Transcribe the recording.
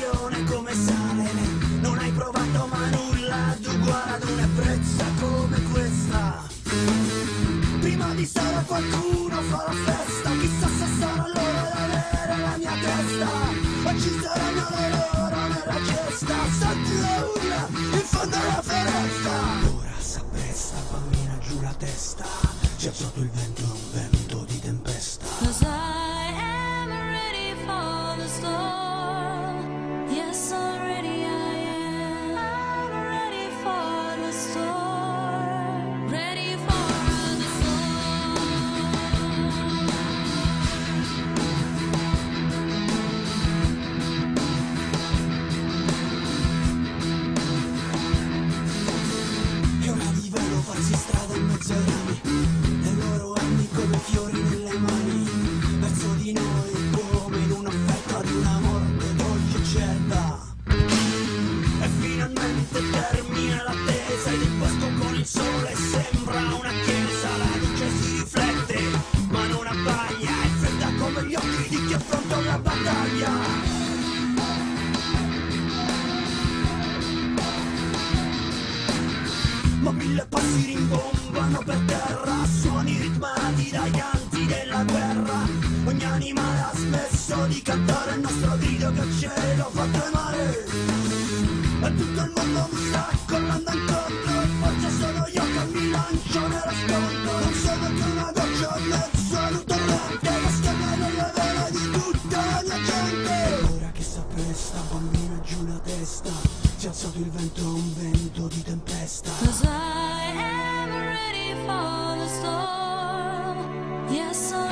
passione come sale. Non hai provato mai nulla d'uguale ad un'ebbrezza come questa. Prima di stare qualcuno fa la festa, chissà se sarà l'ora di avere la mia testa. E ci saranno le loro nella cesta, senti le urla in fondo alla foresta. Ora s'appresta, bambina giù la testa, ci ha alzato il vento, un vento di tempesta. 'Cause I am ready for the storm. Yes, already I am. I'm ready for the storm. Ready for the storm. È ora di velo farsi strada in mezzo ai rami, e loro anni come fiori nelle mani, verso di noi come in un'offerta di una morte dolce e certa. E finalmente termina l'attesa ed il bosco con il sole sembra una chiesa. La luce si riflette ma non abbaglia, è fredda come gli occhi di chi affronta la battaglia. Ma mille passi rimbombano per terra, suoni ritmati dai canti della guerra. Ogni animale ha smesso di cantare il nostro grido che il cielo fa tremare. E tutto il mondo mi sta correndo incontro, e forse sono io che mi lancio nello scontro. Non sono che una goccia e mezzo ad un torrente che schiaccia nelle vene di tutta la mia gente. Ora che s'appresta, bambina giù la testa, si è alzato il vento, un vento di tempesta. 'Cause I am ready for the storm. Yes,